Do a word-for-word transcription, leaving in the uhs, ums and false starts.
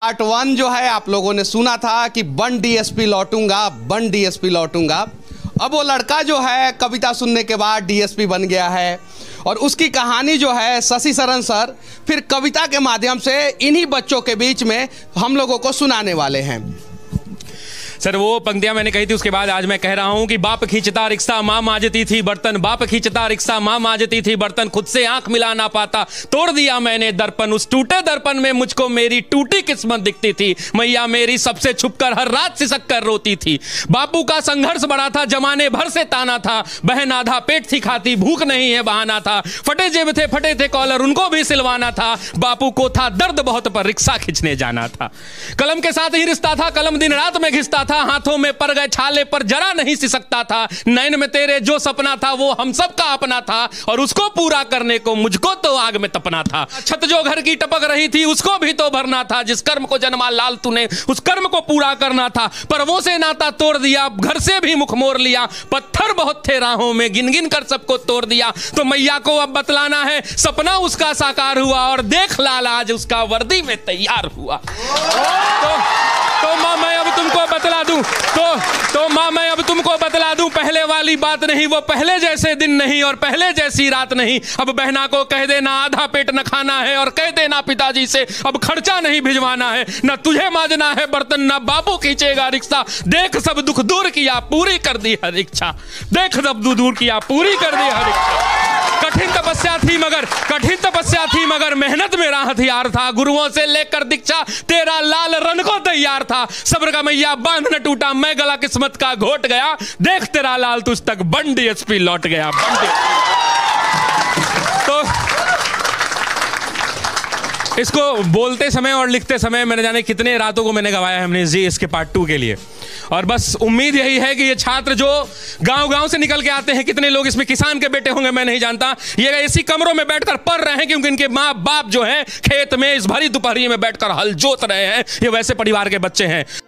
Part one जो है आप लोगों ने सुना था कि बन डीएसपी लौटूंगा, बन डीएसपी लौटूंगा। अब वो लड़का जो है कविता सुनने के बाद डीएसपी बन गया है और उसकी कहानी जो है शशि शरण सर फिर कविता के माध्यम से इन्हीं बच्चों के बीच में हम लोगों को सुनाने वाले हैं। सर वो पंक्तियां मैंने कही थी, उसके बाद आज मैं कह रहा हूं कि बाप खींचता रिक्शा मां मांजती थी बर्तन, बाप खींचता रिक्शा मां मांजती थी बर्तन, खुद से आंख मिला ना पाता तोड़ दिया मैंने दर्पण, उस टूटे दर्पण में मुझको मेरी टूटी किस्मत दिखती थी, मैया मेरी सबसे छुपकर हर रात सिसक कर रोती थी। बापू का संघर्ष बड़ा था, जमाने भर से ताना था, बहन आधा पेट थी खाती, भूख नहीं है बहाना था, फटे जेब थे फटे थे कॉलर उनको भी सिलवाना था, बापू को था दर्द बहुत पर रिक्शा खींचने जाना था। कलम के साथ ही रिश्ता था, कलम दिन रात में घिसता था, हाथों में पर गए छाले पर जरा नहीं सिसकता था, नैन में तेरे जो सपना था वो हम सब का अपना था और उसको पूरा करने को मुझको तो आग में तपना था। छत जो घर की टपक रही थी उसको भी तो भरना था, जिस कर्म को जन्मा लाल तूने उस कर्म को पूरा करना था, पर वो से नाता तोड़ दिया, घर से भी मुख मोड़ लिया, पत्थर बहुत थे राहों में गिन गिन कर सबको तोड़ दिया, तो मैया को अब बतलाना है सपना उसका साकार हुआ और देख लाल आज उसका वर्दी में तैयार हुआ। तो, तो मां मैं अब तुमको बतला दूं तो तो मां मैं अब तुमको बतला दूं पहले वाली बात नहीं, वो पहले जैसे दिन नहीं और पहले जैसी रात नहीं। अब बहना को कह देना आधा पेट न खाना है और कह देना पिताजी से अब खर्चा नहीं भिजवाना है, न तुझे मांजना है बर्तन न बापू खींचेगा रिक्शा, देख सब दुख दूर किया पूरी कर दी हर इच्छा, देख सब दुख दूर किया पूरी कर दी हर इच्छा। कठिन तपस्या थी मगर कठिन तपस्या थी मगर मेहनत मेरा हथियार था, गुरुओं से लेकर दीक्षा तेरा लाल रन को तैयार था, सब्र का मैया बांध न टूटा मैं गला किस्मत का घोट गया, देख तेरा लाल तुझ तक बन डीएसपी लौट गया। तो इसको बोलते समय और लिखते समय मैंने जाने कितने रातों को मैंने गवाया है हमने जी इसके पार्ट टू के लिए, और बस उम्मीद यही है कि ये छात्र जो गांव-गांव से निकल के आते हैं, कितने लोग इसमें किसान के बेटे होंगे मैं नहीं जानता, ये इसी कमरों में बैठकर पढ़ रहे हैं क्योंकि इनके माँ बाप जो हैं खेत में इस भरी दोपहरी में बैठकर हल जोत रहे हैं, ये वैसे परिवार के बच्चे हैं।